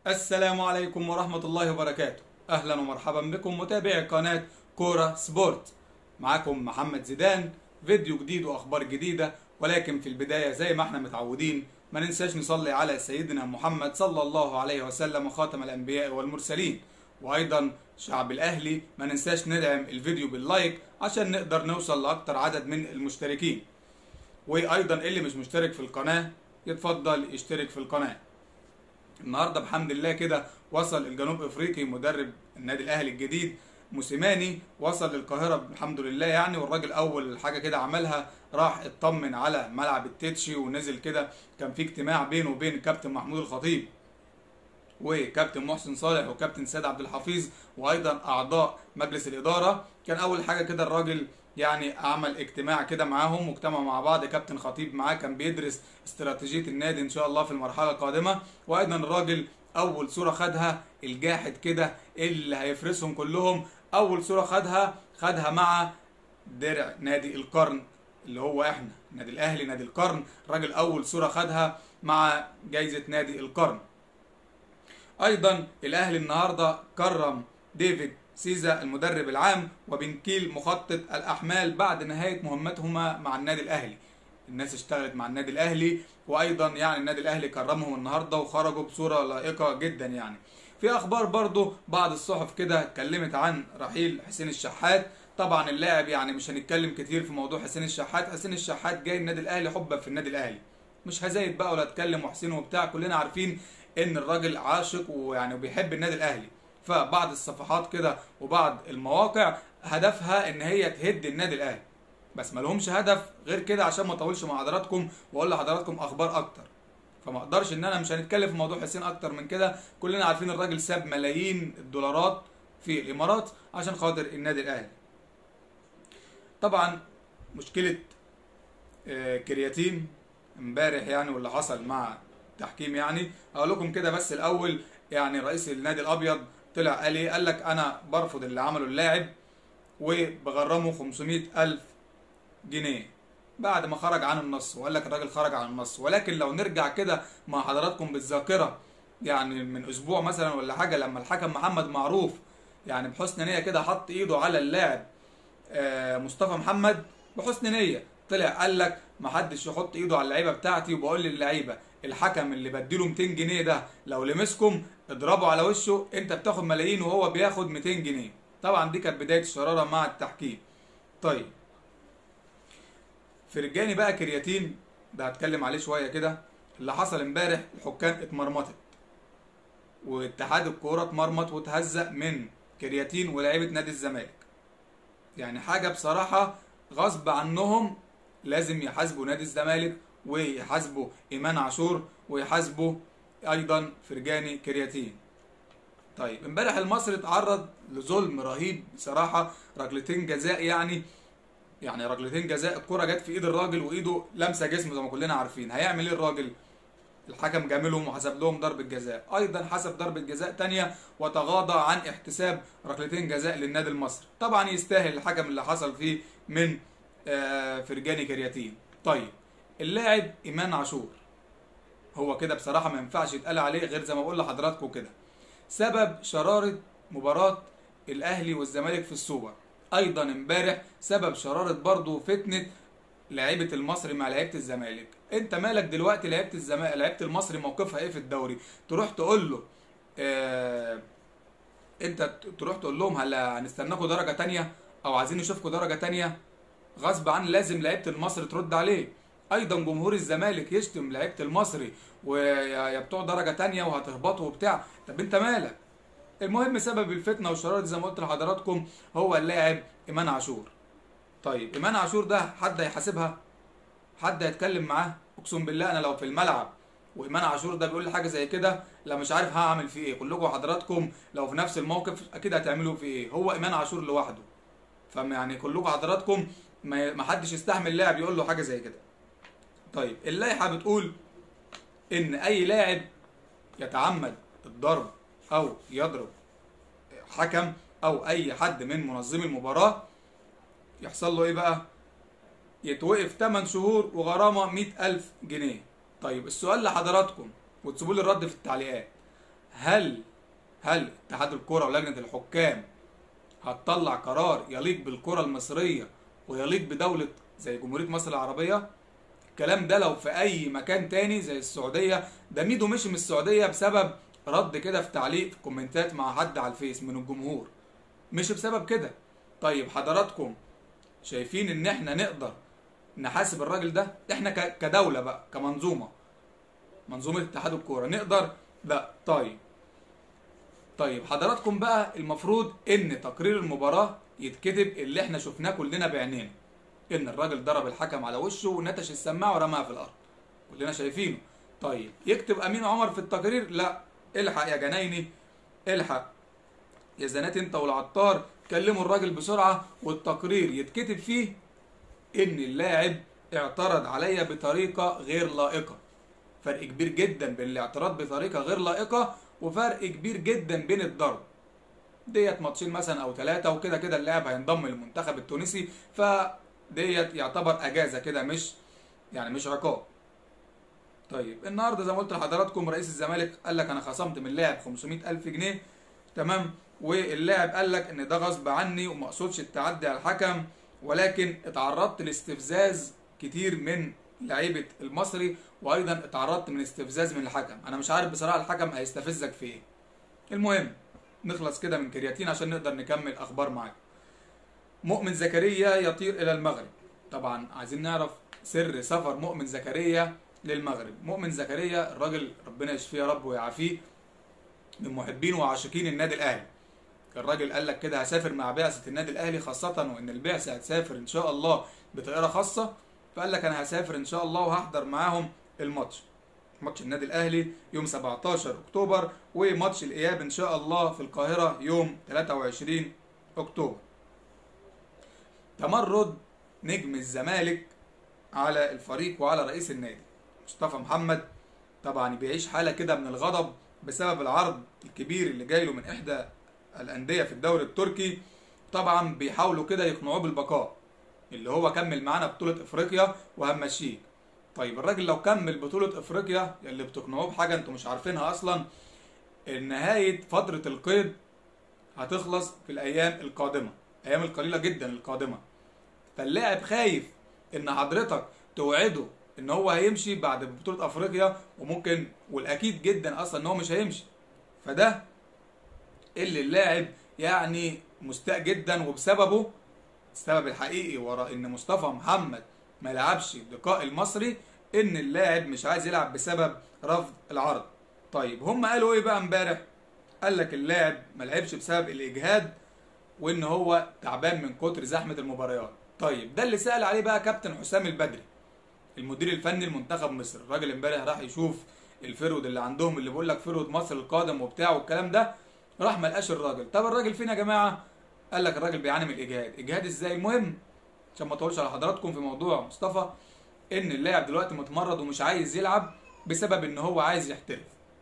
السلام عليكم ورحمة الله وبركاته. أهلا ومرحبا بكم متابعي قناة كورة سبورت. معاكم محمد زيدان، فيديو جديد وأخبار جديدة. ولكن في البداية زي ما احنا متعودين ما ننساش نصلي على سيدنا محمد صلى الله عليه وسلم خاتم الأنبياء والمرسلين. وأيضا شعب الأهلي ما ننساش ندعم الفيديو باللايك عشان نقدر نوصل لأكتر عدد من المشتركين. وأيضا اللي مش مشترك في القناة يتفضل يشترك في القناة. النهارده بحمد الله كده وصل الجنوب افريقي مدرب النادي الاهلي الجديد موسيماني، وصل للقاهره الحمد لله يعني. والراجل اول حاجه كده عملها راح اطمن على ملعب التتشي ونزل كده. كان في اجتماع بينه وبين الكابتن محمود الخطيب وكابتن محسن صالح وكابتن سيد عبد الحفيظ وايضا اعضاء مجلس الاداره. كان اول حاجه كده الراجل يعني عمل اجتماع كده معاهم واجتمعوا مع بعض. كابتن خطيب معاه كان بيدرس استراتيجية النادي ان شاء الله في المرحلة القادمة. وايضا الراجل اول صورة خدها الجاحد كده اللي هيفرسهم كلهم. اول صورة خدها مع درع نادي القرن اللي هو احنا نادي الاهلي نادي القرن. الراجل اول صورة خدها مع جايزة نادي القرن. ايضا الاهلي النهارده كرم ديفيد سيزا المدرب العام وبنكيل مخطط الاحمال بعد نهايه مهمتهما مع النادي الاهلي. الناس اشتغلت مع النادي الاهلي وايضا يعني النادي الاهلي كرمهم النهارده وخرجوا بصوره لائقه جدا يعني. في اخبار برضو بعض الصحف كده اتكلمت عن رحيل حسين الشحات. طبعا اللاعب يعني مش هنتكلم كتير في موضوع حسين الشحات. حسين الشحات جاي النادي الاهلي حبا في النادي الاهلي، مش هزايد بقى ولا اتكلم وحسين وبتاع. كلنا عارفين ان الراجل عاشق ويعني بيحب النادي الاهلي. فبعض الصفحات كده وبعض المواقع هدفها ان هي تهد النادي الاهلي، بس ما لهمش هدف غير كده عشان ما اطولش مع حضراتكم واقول لحضراتكم اخبار اكتر. فما اقدرش ان انا مش هنتكلم في موضوع حسين اكتر من كده. كلنا عارفين الراجل ساب ملايين الدولارات في الامارات عشان خاطر النادي الاهلي. طبعا مشكله كرياتين امبارح يعني واللي حصل مع التحكيم يعني. اقول لكم كده بس الاول يعني رئيس النادي الابيض طلع قال ايه؟ قال لك انا برفض اللي عمله اللاعب وبغرمه 500,000 جنيه بعد ما خرج عن النص. وقال لك الراجل خرج عن النص. ولكن لو نرجع كده مع حضراتكم بالذاكره يعني من اسبوع مثلا ولا حاجه، لما الحكم محمد معروف يعني بحسن نيه كده حط ايده على اللاعب مصطفى محمد بحسن نيه، طلع قال لك ما حدش يحط ايده على اللعيبه بتاعتي. وبقول للعيبه الحكم اللي بديله 200 جنيه ده لو لمسكم اضربوا على وشه، انت بتاخد ملايين وهو بياخد 200 جنيه. طبعا دي كانت بدايه الشراره مع التحكيم. طيب فرجاني بقى كرياتين ده هتكلم عليه شويه كده. اللي حصل امبارح الحكام اتمرمطت واتحاد الكوره اتمرمط واتهزق من كرياتين ولاعيبه نادي الزمالك. يعني حاجه بصراحه غصب عنهم لازم يحاسبوا نادي الزمالك ويحاسبوا ايمان عاشور ويحاسبوا ايضا فرجاني كرياتين. طيب امبارح المصري اتعرض لظلم رهيب بصراحه. ركلتين جزاء يعني ركلتين جزاء. الكره جت في ايد الراجل وايده لمسه جسمه زي ما كلنا عارفين. هيعمل ايه الراجل؟ الحكم جاملهم وحسب لهم ضربه جزاء. ايضا حسب ضربه جزاء ثانيه وتغاضى عن احتساب ركلتين جزاء للنادي المصري. طبعا يستاهل الحكم اللي حصل فيه من فرجاني كرياتين. طيب اللاعب ايمان عاشور هو كده بصراحه ما ينفعش يتقال عليه غير زي ما بقول لحضراتكم كده سبب شراره مباراه الاهلي والزمالك في السوبر. ايضا امبارح سبب شراره برضه فتنه لعيبه المصري مع لعيبه الزمالك. انت مالك دلوقتي؟ لعيبه المصري موقفها ايه في الدوري؟ تروح تقول له انت تروح تقول لهم هلا هنستناكوا درجه تانية او عايزين نشوفكوا درجه تانية؟ غصب عن لازم لعيبه المصري ترد عليه. ايضا جمهور الزمالك يشتم لعيبه المصري ويا بتوع درجه تانية وهتهبطوا وبتاع. طب انت مالك؟ المهم سبب الفتنه والشراره زي ما قلت لحضراتكم هو اللاعب ايمان عاشور. طيب ايمان عاشور ده حد هيحاسبها؟ حد هيتكلم معاه؟ اقسم بالله انا لو في الملعب وايمان عاشور ده بيقول لي حاجه زي كده لا مش عارف هعمل فيه ايه. كلكم حضراتكم لو في نفس الموقف اكيد هتعملوا فيه ايه. هو ايمان عاشور لوحده يعني كلكم حضراتكم ما حدش يستحمل لاعب يقول له حاجه زي كده. طيب اللائحه بتقول ان اي لاعب يتعمد الضرب او يضرب حكم او اي حد من منظمي المباراه يحصل له ايه بقى؟ يتوقف 8 شهور وغرامه 100,000 جنيه. طيب السؤال لحضراتكم وتسيبوا لي الرد في التعليقات، هل اتحاد الكرة ولجنة الحكام هتطلع قرار يليق بالكرة المصرية ويليق بدولة زي جمهورية مصر العربية؟ الكلام ده لو في اي مكان تاني زي السعودية، ده ميدو مشي من السعودية بسبب رد كده في تعليق في كومنتات مع حد على الفيس من الجمهور، مش بسبب كده. طيب حضراتكم شايفين ان احنا نقدر نحاسب الراجل ده؟ احنا كدولة بقى، كمنظومة، منظومة اتحاد الكورة، نقدر؟ لا. طيب حضراتكم بقى المفروض ان تقرير المباراة يتكتب اللي احنا شفناه كلنا بعينينا، ان الراجل ضرب الحكم على وشه ونتش السماعة ورماها في الارض، كلنا شايفينه. طيب يكتب امين عمر في التقرير؟ لا. الحق يا جنايني، الحق يا زنات انت والعطار، كلموا الراجل بسرعة والتقرير يتكتب فيه ان اللاعب اعترض عليا بطريقة غير لائقة. فرق كبير جدا بين الاعتراض بطريقة غير لائقة وفرق كبير جدا بين الضرب. ديت ماتشين مثلا او 3 وكده كده اللاعب هينضم للمنتخب التونسي، فديت يعتبر اجازة كده، مش عقاب. طيب النهارده زي ما قلت لحضراتكم رئيس الزمالك قال لك انا خصمت من اللاعب 500,000 جنيه، تمام، واللاعب قال لك ان ده غصب عني وما اقصدش التعدي على الحكم، ولكن اتعرضت لاستفزاز كتير من لعيبه المصري، وايضا اتعرضت من استفزاز من الحكم. انا مش عارف بصراحه الحكم هيستفزك في ايه. المهم نخلص كده من كرياتين عشان نقدر نكمل اخبار معاكم. مؤمن زكريا يطير الى المغرب. طبعا عايزين نعرف سر سفر مؤمن زكريا للمغرب. مؤمن زكريا الراجل ربنا يشفيه يا رب ويعافيه، من محبين وعاشقين النادي الاهلي. الراجل قال لك كده هسافر مع بعثه النادي الاهلي، خاصه وان البعثه هتسافر ان شاء الله بطياره خاصه، فقال لك انا هسافر ان شاء الله وهحضر معاهم ماتش النادي الاهلي يوم 17 اكتوبر، وماتش الاياب ان شاء الله في القاهره يوم 23 اكتوبر. تمرد نجم الزمالك على الفريق وعلى رئيس النادي مصطفى محمد، طبعا بيعيش حاله كده من الغضب بسبب العرض الكبير اللي جاي له من احدى الانديه في الدوري التركي. طبعا بيحاولوا كده يقنعوه بالبقاء، اللي هو كمل معانا بطوله افريقيا وهنمشيك. طيب الراجل لو كمل بطوله افريقيا اللي بتقنعوه بحاجه انتوا مش عارفينها اصلا، نهايه فتره القيد هتخلص في الايام القادمه، ايام القليله جدا القادمه. فاللاعب خايف ان حضرتك توعده ان هو هيمشي بعد بطوله افريقيا، وممكن والاكيد جدا اصلا ان هو مش هيمشي. فده اللي اللاعب يعني مستاء جدا، وبسببه السبب الحقيقي وراء ان مصطفى محمد ما لعبش اللقاء المصري ان اللاعب مش عايز يلعب بسبب رفض العرض. طيب هم قالوا ايه بقى امبارح؟ قال لك اللاعب ما لعبش بسبب الاجهاد وان هو تعبان من كتر زحمه المباريات. طيب ده اللي سأل عليه بقى كابتن حسام البدري المدير الفني لمنتخب مصر. الراجل امبارح راح يشوف الفرود اللي عندهم، اللي بيقول لك فرود مصر القادم وبتاع والكلام ده، راح ما لقاش الراجل. طب الراجل فين يا جماعه؟ قال لك الراجل بيعاني من الاجهاد. اجهاد ازاي؟ المهم عشان ما اطولش على حضراتكم في موضوع مصطفى، ان اللاعب دلوقتي متمرد ومش عايز يلعب بسبب ان هو عايز يحترف.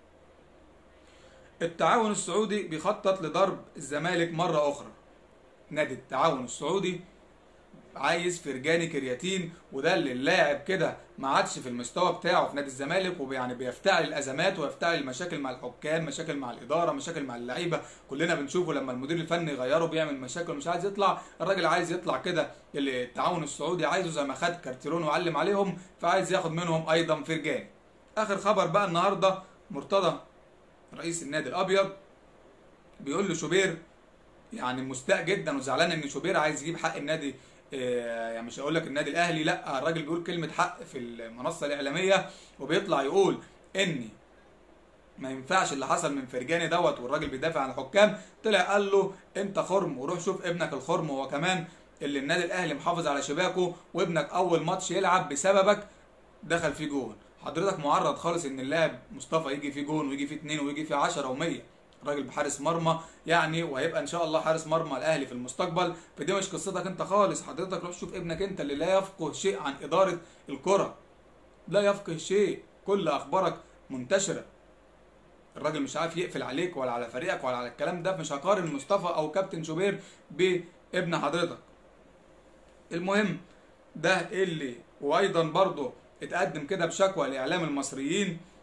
التعاون السعودي بيخطط لضرب الزمالك مره اخرى. نادي التعاون السعودي عايز فرجاني كرياتين، وده اللي اللاعب كده ما عادش في المستوى بتاعه في نادي الزمالك، ويعني بيفتعل الازمات ويفتعل المشاكل مع الحكام، مشاكل مع الاداره، مشاكل مع اللعيبه. كلنا بنشوفه لما المدير الفني يغيره بيعمل مشاكل ومش عايز يطلع. الراجل عايز يطلع كده، اللي التعاون السعودي عايزه زي ما خد كارتيرون وعلم عليهم، فعايز ياخد منهم ايضا فرجاني. اخر خبر بقى النهارده، مرتضى رئيس النادي الابيض بيقول له شوبير، يعني مستاء جدا وزعلان ان شوبير عايز يجيب حق النادي، يعني مش هقول لك النادي الاهلي، لا، الراجل بيقول كلمه حق في المنصه الاعلاميه، وبيطلع يقول ان ما ينفعش اللي حصل من فرجاني دوت، والراجل بيدافع عن الحكام. طلع قال له انت خرم وروح شوف ابنك الخرم، هو كمان اللي النادي الاهلي محافظ على شباكه، وابنك اول ماتش يلعب بسببك دخل فيه جون. حضرتك معرض خالص ان اللاعب مصطفى يجي فيه جون ويجي فيه 2 ويجي فيه 10 و100. راجل بحارس مرمى يعني، وهيبقى ان شاء الله حارس مرمى الاهلي في المستقبل. فدي مش قصتك انت خالص. حضرتك روح شوف ابنك انت اللي لا يفقه شيء عن اداره الكره، لا يفقه شيء، كل اخبارك منتشره. الراجل مش عارف يقفل عليك ولا على فريقك ولا على الكلام ده. مش هقارن مصطفى او كابتن شوبير بابن حضرتك. المهم ده اللي، وايضا برضه اتقدم كده بشكوى لاعلام المصريين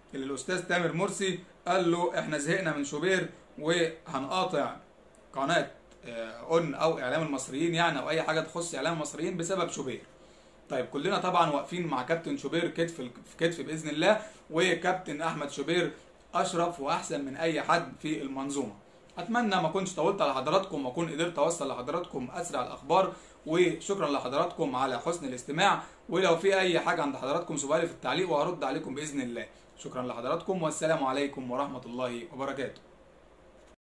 اللي الاستاذ تامر مرسي قال له احنا زهقنا من شوبير وهنقاطع قناه اون او اعلام المصريين يعني، او اي حاجه تخص اعلام المصريين بسبب شوبير. طيب كلنا طبعا واقفين مع كابتن شوبير كتف في كتف باذن الله، وكابتن احمد شوبير اشرف واحسن من اي حد في المنظومه. اتمنى ما كنتش طولت على حضراتكم واكون قدرت اوصل لحضراتكم اسرع الاخبار، وشكرا لحضراتكم على حسن الاستماع. ولو في اي حاجه عند حضراتكم سؤالي في التعليق وهرد عليكم باذن الله. شكرا لحضراتكم والسلام عليكم ورحمه الله وبركاته.